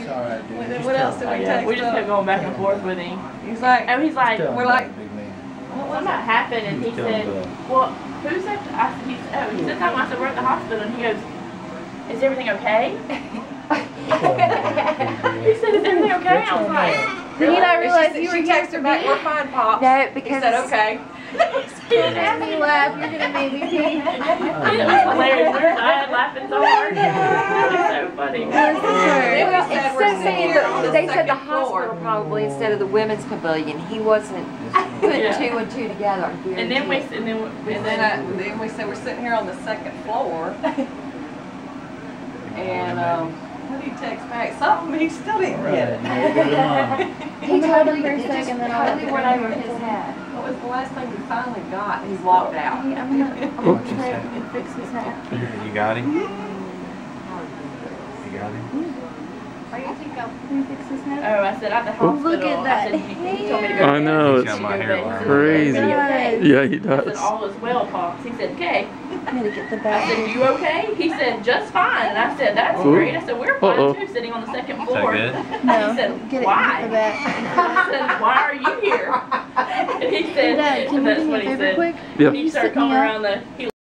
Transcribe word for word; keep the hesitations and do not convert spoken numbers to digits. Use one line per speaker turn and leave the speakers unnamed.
all right, dude.
What,
Just
what else
tell
did
him.
we
Yeah,
text
we just
up?
kept going back and forth with him.
He's like,
And he's like,
Tell him
we're
about
like,
the big man.
well, what happened? And he
Tell him
said,
about-
well, who's that? I said, he said, oh, he said something. I said, we're at the hospital. And he goes, is everything okay? He said, is everything okay? I was like,
Did he not
and
realize
she,
you were
she
here
texted her back, we're fine, Pop.
No,
He
because
said, okay.
Don't make me laugh. You're gonna make me pee.
it was hilarious. We were dying laughing so hard. It was so funny.
Then we said
It's
we're
so
sitting
funny
here on
that
the
they said the
second floor.
hospital probably instead of the women's pavilion. He wasn't putting
Yeah.
two and two together. I
And then we,
guarantee it.
and then we,
And then, I, then we said we're sitting here on the second floor. And um, what did he text back? Something, he still didn't
All
get
right,
it.
now you go to mom.
He totally,
for a
it just
second, then I'll
totally
look
went
at
over
it.
his head.
What was the last thing we finally got? He walked out.
I'm gonna, I'm gonna try and fix his hat.
You got him? You got him?
Can you fix his hat?
oh, I said at the hospital.
Look at that
I said, he, he told me to go.
I
to bed.
know,
He's
it's
got my hairline.
crazy.
Are you okay?
Yeah, he
I said,
does.
all is well, Pops. He said, okay.
I'm gonna get the
I
back.
said, you okay? He said, just fine. And I said, that's
Ooh.
great. I said, we're fine
Uh-oh.
too, sitting on the second
Is
floor.
that good?
No,
He said,
get it,
why?
get the back.
I said, why are you here? And he said,
Dad, can
and
you
that's
do me
what
a
he
favor
said.
quick?
Yep.
He started
Sit me
coming
up.
around the, he